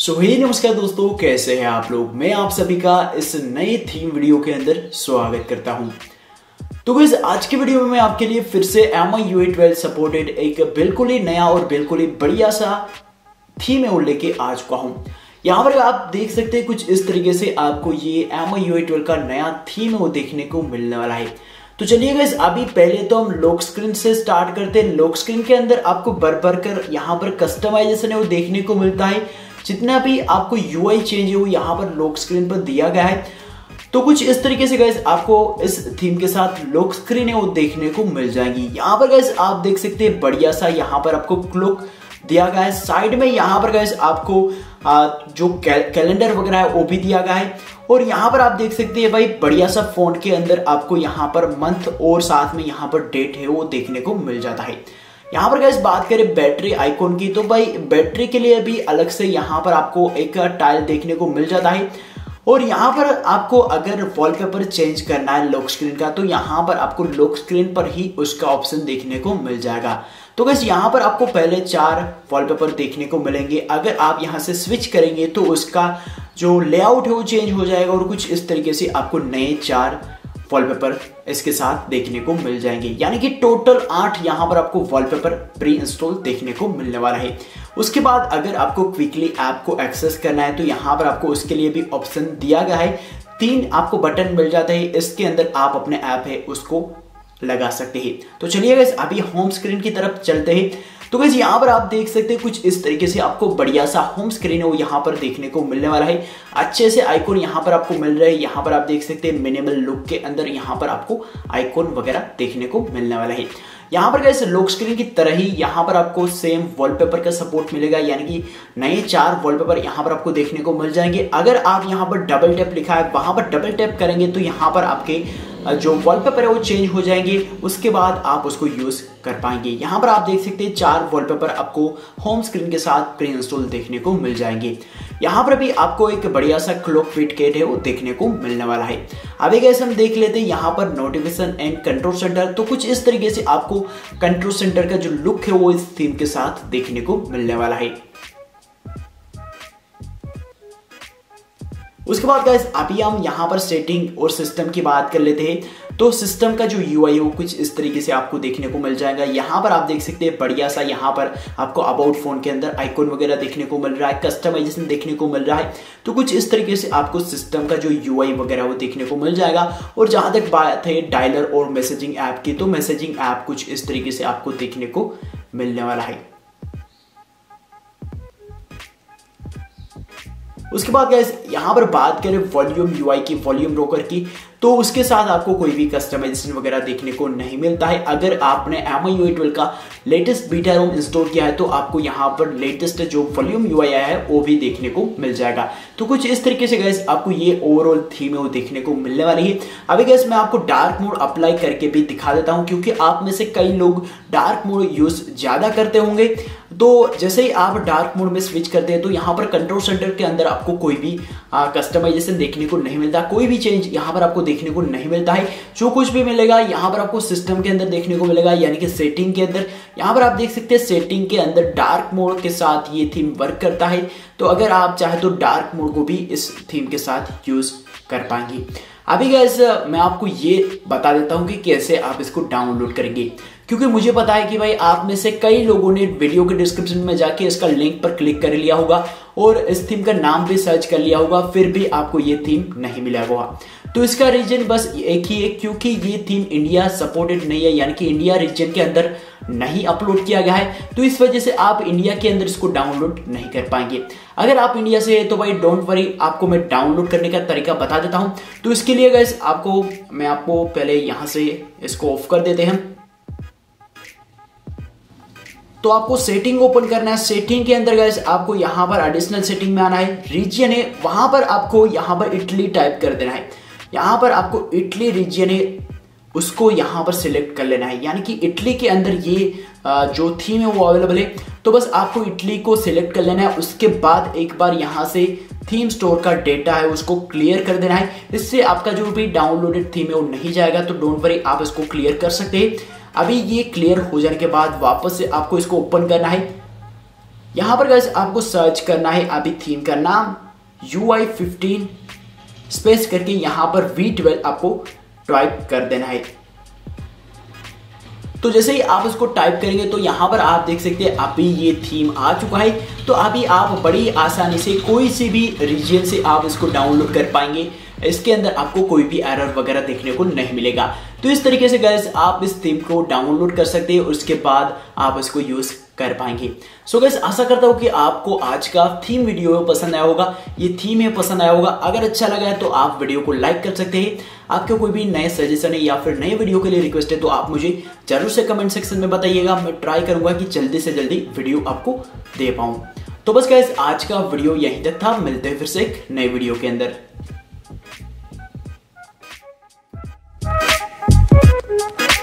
नमस्कार दोस्तों, कैसे हैं आप लोग। मैं आप सभी का इस नए थीम वीडियो के अंदर स्वागत करता हूं। तो गाइस, आज की वीडियो में मैं आपके लिए फिर से MI UI 12 सपोर्टेड एक बिल्कुल ही नया और बिल्कुल ही बढ़िया सा थीम है लेके आ चुका हूं। यहाँ पर आप देख सकते हैं कुछ इस तरीके से आपको ये MI UI 12 का नया थीम है वो देखने को मिलने वाला है। तो चलिए गाइस, अभी पहले तो हम लॉक स्क्रीन से स्टार्ट करते हैं। लॉक स्क्रीन के अंदर आपको भर कर यहाँ पर कस्टमाइजेशन है वो देखने को मिलता है। जितना भी आपको UI चेंज है वो यहाँ पर लॉक स्क्रीन पर दिया गया है। तो कुछ इस तरीके से गाइस आपको इस थीम के साथ लॉक स्क्रीन है वो देखने को मिल जाएगी। यहाँ पर गाइस आप देख सकते हैं बढ़िया सा यहाँ पर आपको क्लॉक दिया गया है। साइड में यहाँ पर गाइस आपको जो कैलेंडर वगैरह है वो भी दिया गया है। और यहाँ पर आप देख सकते हैं भाई बढ़िया सा फॉन्ट के अंदर आपको यहाँ पर मंथ और साथ में यहाँ पर डेट है वो देखने को मिल जाता है। यहाँ पर गाइस बात करें बैटरी आइकॉन की, तो भाई बैटरी के लिए भी अलग से यहाँ पर आपको एक टाइल देखने को मिल जाता है। और यहाँ पर आपको अगर वॉलपेपर चेंज करना है लॉक स्क्रीन का, तो यहाँ पर आपको लॉक स्क्रीन पर ही उसका ऑप्शन देखने को मिल जाएगा। तो गाइस यहाँ पर आपको पहले 4 वॉलपेपर देखने को मिलेंगे। अगर आप यहाँ से स्विच करेंगे तो उसका जो लेआउट है वो चेंज हो जाएगा और कुछ इस तरीके से आपको नए 4 वॉलपेपर इसके साथ देखने को मिल जाएंगे। यानी कि टोटल 8 यहाँ पर आपको वॉलपेपर प्री इंस्टॉल देखने को मिलने वाला है। उसके बाद अगर आपको क्विकली ऐप को एक्सेस करना है तो यहाँ पर आपको उसके लिए भी ऑप्शन दिया गया है। 3 आपको बटन मिल जाते हैं, इसके अंदर आप अपने ऐप है उसको लगा सकते हैं। तो चलिए गाइस अभी होम स्क्रीन की तरफ चलते हैं। तो गाइस यहाँ पर आप देख सकते हैं कुछ इस तरीके से आपको बढ़िया सा होम स्क्रीन है वो यहाँ पर देखने को मिलने वाला है। अच्छे से आइकॉन यहाँ पर आपको मिल रहे हैं। यहाँ पर आप देख सकते हैं मिनिमल लुक के अंदर यहाँ पर आपको आइकॉन वगैरह देखने को मिलने वाला है। यहाँ पर गाइस लॉक स्क्रीन की तरह ही यहाँ पर आपको सेम वॉलपेपर का सपोर्ट मिलेगा, यानी कि नए 4 वॉलपेपर यहाँ पर आपको देखने को मिल जाएंगे। अगर आप यहाँ पर डबल टैप लिखा है वहां पर डबल टैप करेंगे तो यहाँ पर आपके जो वॉलपेपर है वो चेंज हो जाएंगे। उसके बाद आप उसको यूज कर पाएंगे। यहाँ पर आप देख सकते हैं 4 वॉलपेपर आपको होम स्क्रीन के साथ प्री इंस्टॉल देखने को मिल जाएंगे। यहाँ पर भी आपको एक बढ़िया सा क्लॉक फिट किट है वो देखने को मिलने वाला है। अभी कैसे हम देख लेते हैं यहाँ पर नोटिफिकेशन एंड कंट्रोल सेंटर। तो कुछ इस तरीके से आपको कंट्रोल सेंटर का जो लुक है वो इस थीम के साथ देखने को मिलने वाला है। उसके बाद गाइस अभी हम यहाँ पर सेटिंग और सिस्टम की बात कर लेते हैं। तो सिस्टम का जो UI है वो कुछ इस तरीके से आपको देखने को मिल जाएगा। यहाँ पर आप देख सकते हैं बढ़िया सा यहाँ पर आपको अबाउट फोन के अंदर आइकॉन वगैरह देखने को मिल रहा है, कस्टमाइजेशन देखने को मिल रहा है। तो कुछ इस तरीके से आपको सिस्टम का जो UI वगैरह वो देखने को मिल जाएगा। और जहां तक बात है डायलर और मैसेजिंग ऐप की, तो मैसेजिंग ऐप कुछ इस तरीके से आपको देखने को मिलने वाला है। उसके बाद गाइस यहाँ पर बात करें वॉल्यूम UI की, वॉल्यूम रोकर की, तो उसके साथ आपको कोई भी कस्टमाइजेशन वगैरह देखने को नहीं मिलता है। अगर आपने MI UI 12 का लेटेस्ट बीटा रोम इंस्टॉल किया है तो आपको यहाँ पर लेटेस्ट जो वॉल्यूम UI आया है वो भी देखने को मिल जाएगा। तो कुछ इस तरीके से गाइस आपको ये ओवरऑल थीम है वो देखने को मिलने वाली है। अभी गाइस मैं आपको डार्क मोड अप्लाई करके भी दिखा देता हूँ, क्योंकि आप में से कई लोग डार्क मोड यूज ज्यादा करते होंगे। तो जैसे ही आप डार्क मोड में स्विच करते हैं तो यहाँ पर कंट्रोल सेंटर के अंदर आपको कोई भी कस्टमाइजेशन देखने को नहीं मिलता, कोई भी चेंज यहाँ पर आपको देखने को नहीं मिलता है। जो कुछ भी मिलेगा यहाँ पर आपको सिस्टम के अंदर देखने को मिलेगा, यानी कि सेटिंग के अंदर। यहाँ पर आप देख सकते हैं सेटिंग के अंदर डार्क मोड के साथ ये थीम वर्क करता है। तो अगर आप चाहे तो डार्क मोड को भी इस थीम के साथ यूज कर पाएंगे। अभी गाइस मैं आपको ये बता देता हूँ कि कैसे आप इसको डाउनलोड करेंगे, क्योंकि मुझे पता है कि भाई आप में से कई लोगों ने वीडियो के डिस्क्रिप्शन में जाके इसका लिंक पर क्लिक कर लिया होगा और इस थीम का नाम भी सर्च कर लिया होगा, फिर भी आपको ये थीम नहीं मिला होगा। तो इसका रीजन बस एक ही है, क्योंकि ये थीम इंडिया सपोर्टेड नहीं है, यानी कि इंडिया रीजन के अंदर नहीं अपलोड किया गया है। तो इस वजह से आप इंडिया के अंदर इसको डाउनलोड नहीं कर पाएंगे। अगर आप इंडिया से है तो भाई डोंट वरी, आपको मैं डाउनलोड करने का तरीका बता देता हूं। तो इसके लिए गाइस मैं आपको पहले यहां से इसको ऑफ कर देते हैं। तो आपको सेटिंग ओपन करना है। सेटिंग के अंदर गाइस आपको यहां पर एडिशनल सेटिंग में आना है, रीजन है वहां पर आपको यहां पर इटली टाइप कर देना है। यहां पर आपको इटली रीजन है उसको यहां पर सिलेक्ट कर लेना है, यानी कि इटली के अंदर ये जो थीम है वो अवेलेबल है। तो बस आपको इटली को सिलेक्ट कर लेना है। उसके बाद एक बार यहां से थीम स्टोर का डेटा है उसको क्लियर कर देना है। इससे आपका जो भी डाउनलोडेड थीम है वो नहीं जाएगा। तो डोंट वरी, आप इसको क्लियर कर सकते हैं। अभी ये क्लियर हो जाने के बाद वापस से आपको इसको ओपन करना है। यहां पर गाइस आपको सर्च करना है अभी थीम का नाम UI15 स्पेस करके यहां पर V12 आपको टाइप कर देना है। तो जैसे ही आप इसको टाइप करेंगे तो यहां पर आप देख सकते हैं अभी ये थीम आ चुका है। तो अभी आप बड़ी आसानी से कोई सी भी रीजन से आप इसको डाउनलोड कर पाएंगे। इसके अंदर आपको कोई भी एरर वगैरह देखने को नहीं मिलेगा। तो इस तरीके से गाइस आप इस थीम को डाउनलोड कर सकते हैं और उसके बाद आप इसको यूज कर पाएंगे। सो गाइस आशा करता हूं कि आपको आज का थीम वीडियो पसंद आया होगा, ये थीम है पसंद आया होगा। अगर अच्छा लगा है तो आप वीडियो को लाइक कर सकते हैं। आपके कोई भी नए सजेशन है या फिर नए वीडियो के लिए रिक्वेस्ट है तो आप मुझे जरूर से कमेंट सेक्शन में बताइएगा। मैं ट्राई करूंगा कि जल्दी से जल्दी वीडियो आपको दे पाऊं। तो बस गाइस आज का वीडियो यहीं तक था, मिलते हैं फिर से एक नए वीडियो के अंदर।